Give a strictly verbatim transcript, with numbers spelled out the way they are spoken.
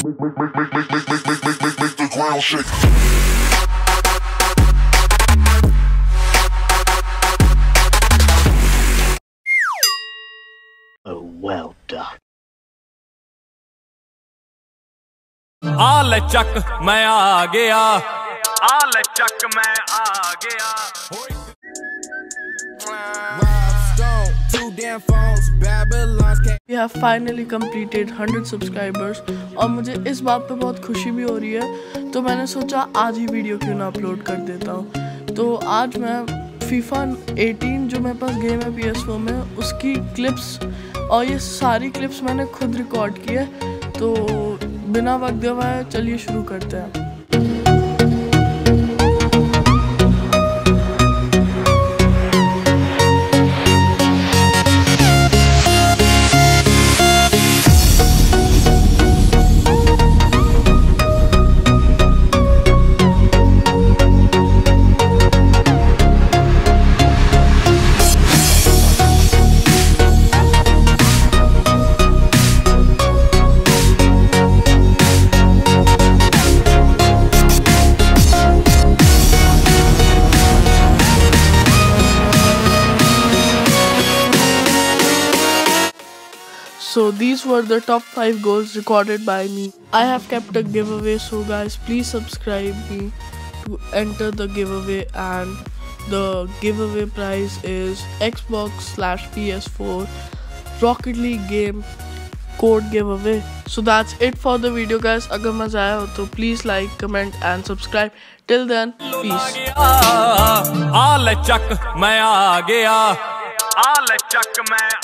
the ground shake. Oh, well done. आ ले चक मैं आ गया, आ ले चक मैं आ गया। We have finally completed one hundred subscribers और मुझे इस बात पे बहुत खुशी भी हो रही है, तो मैंने सोचा आज ही वीडियो क्यों ना अपलोड कर देता हूँ। तो आज मैं फीफा अठारह जो मेरे पास गेम है पी एस फोर में, उसकी क्लिप्स और ये सारी क्लिप्स मैंने खुद रिकॉर्ड की है। तो बिना वक्त दिए हुए चलिए शुरू करते हैं। So these were the top five goals recorded by me. I have kept a giveaway, so guys please subscribe me to enter the giveaway, and the giveaway prize is Xbox slash P S four Rocket League game code giveaway. So that's it for the video guys. अगर मजा आया हो तो please like, comment and subscribe. Till then, peace. आ ले चक मैं आ गया, आ ले चक मैं